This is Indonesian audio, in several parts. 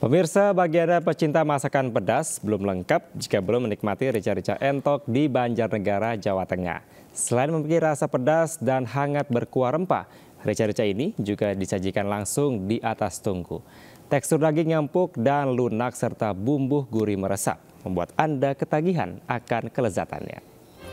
Pemirsa, bagi Anda pecinta masakan pedas belum lengkap jika belum menikmati rica-rica entok di Banjarnegara, Jawa Tengah. Selain memiliki rasa pedas dan hangat berkuah rempah, rica-rica ini juga disajikan langsung di atas tungku. Tekstur daging empuk dan lunak serta bumbu gurih meresap membuat Anda ketagihan akan kelezatannya.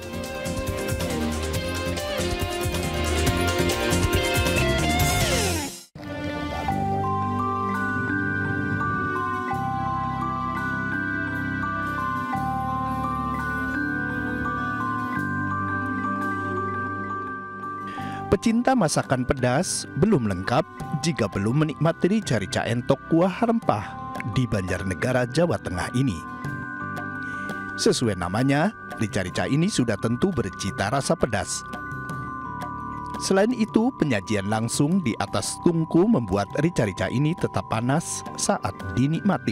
Pecinta masakan pedas belum lengkap jika belum menikmati rica-rica entok kuah rempah di Banjarnegara, Jawa Tengah ini. Sesuai namanya, rica-rica ini sudah tentu bercita rasa pedas. Selain itu, penyajian langsung di atas tungku membuat rica-rica ini tetap panas saat dinikmati.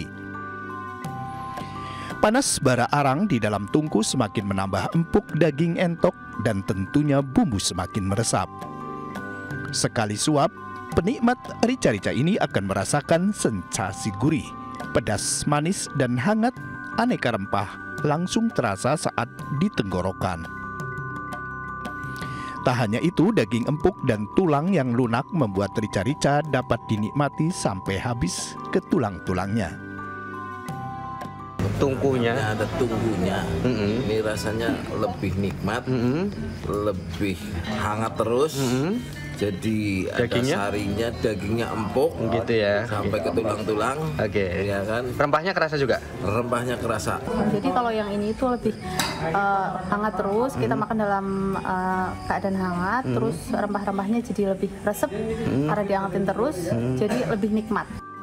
Panas bara arang di dalam tungku semakin menambah empuk daging entok dan tentunya bumbu semakin meresap. Sekali suap, penikmat rica-rica ini akan merasakan sensasi gurih, pedas, manis, dan hangat aneka rempah langsung terasa saat di tenggorokan. Tak hanya itu, daging empuk dan tulang yang lunak membuat rica-rica dapat dinikmati sampai habis ke tulang-tulangnya. Tungkunya ada tunggunya, ini rasanya lebih nikmat, lebih hangat terus. Jadi dagingnya? Ada sarinya, dagingnya empuk, gitu ya, sampai ke tulang-tulang. Oke. Ya kan? Rempahnya kerasa juga? Rempahnya kerasa. Jadi kalau yang ini itu lebih hangat terus, kita makan dalam keadaan hangat, terus rempah-rempahnya jadi lebih resep karena diangetin terus, jadi lebih nikmat.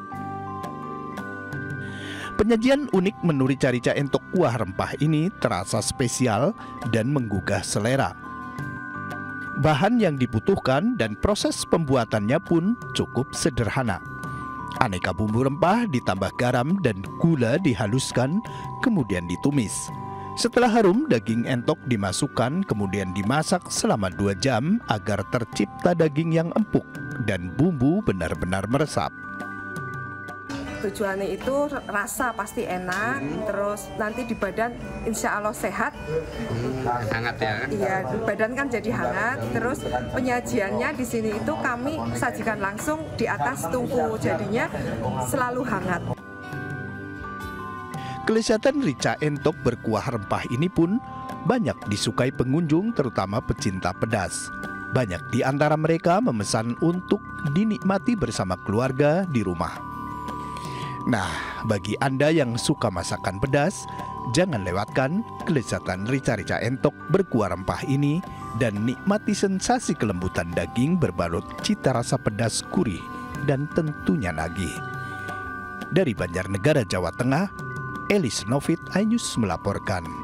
Penyajian unik menu rica-rica entok kuah rempah ini terasa spesial dan menggugah selera. Bahan yang dibutuhkan dan proses pembuatannya pun cukup sederhana. Aneka bumbu rempah ditambah garam dan gula dihaluskan, kemudian ditumis. Setelah harum, daging entok dimasukkan, kemudian dimasak selama 2 jam agar tercipta daging yang empuk dan bumbu benar-benar meresap. Tujuannya itu rasa pasti enak, terus nanti di badan insya Allah sehat. Hangat ya? Iya, di badan kan jadi hangat. Terus penyajiannya di sini itu kami sajikan langsung di atas tungku, jadinya selalu hangat. Kelezatan rica entok berkuah rempah ini pun banyak disukai pengunjung, terutama pecinta pedas. Banyak di antara mereka memesan untuk dinikmati bersama keluarga di rumah. Nah, bagi Anda yang suka masakan pedas, jangan lewatkan kelezatan rica-rica entok berkuah rempah ini dan nikmati sensasi kelembutan daging berbalut cita rasa pedas gurih dan tentunya nagih. Dari Banjarnegara, Jawa Tengah, Elis Novit, iNews melaporkan.